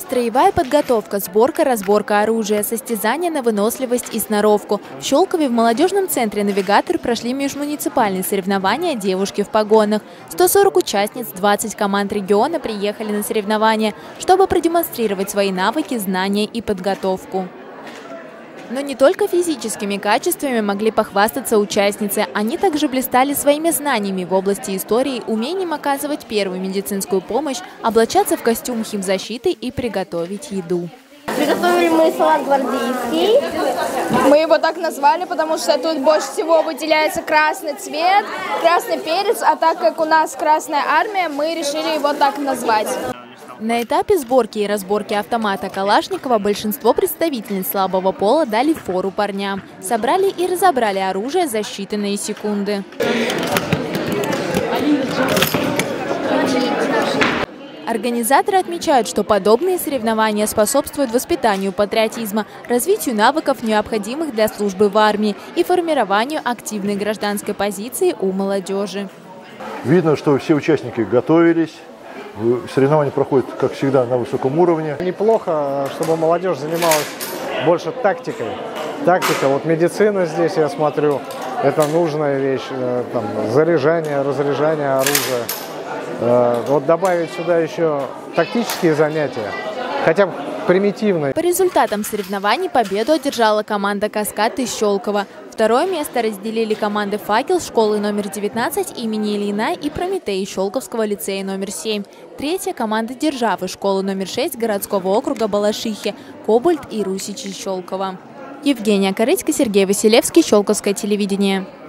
Строевая подготовка, сборка, разборка оружия, состязания на выносливость и сноровку. В Щелкове в молодежном центре «Навигатор» прошли межмуниципальные соревнования «Девушки в погонах». 140 участниц, 20 команд региона приехали на соревнования, чтобы продемонстрировать свои навыки, знания и подготовку. Но не только физическими качествами могли похвастаться участницы. Они также блистали своими знаниями в области истории, умением оказывать первую медицинскую помощь, облачаться в костюм химзащиты и приготовить еду. Приготовили мы салат гвардейский. Мы его так назвали, потому что тут больше всего выделяется красный цвет, красный перец, а так как у нас Красная Армия, мы решили его так назвать. На этапе сборки и разборки автомата Калашникова большинство представительниц слабого пола дали фору парням. Собрали и разобрали оружие за считанные секунды. Организаторы отмечают, что подобные соревнования способствуют воспитанию патриотизма, развитию навыков, необходимых для службы в армии, и формированию активной гражданской позиции у молодежи. Видно, что все участники готовились. Соревнования проходят, как всегда, на высоком уровне. Неплохо, чтобы молодежь занималась больше тактикой. Тактика, вот медицина здесь, я смотрю, это нужная вещь. Там, заряжание, разряжание оружия. Вот добавить сюда еще тактические занятия, хотя бы примитивные. По результатам соревнований победу одержала команда «Каскад» из Щелкова. Второе место разделили команды «Факел» школы номер 19 имени Ильина и «Прометей» Щелковского лицея номер 7. Третья – команда «Державы» школы номер 6 городского округа Балашихи, «Кобальт» и «Русичи» Щелкова. Евгения Корыцка, Сергей Василевский, Щелковское телевидение.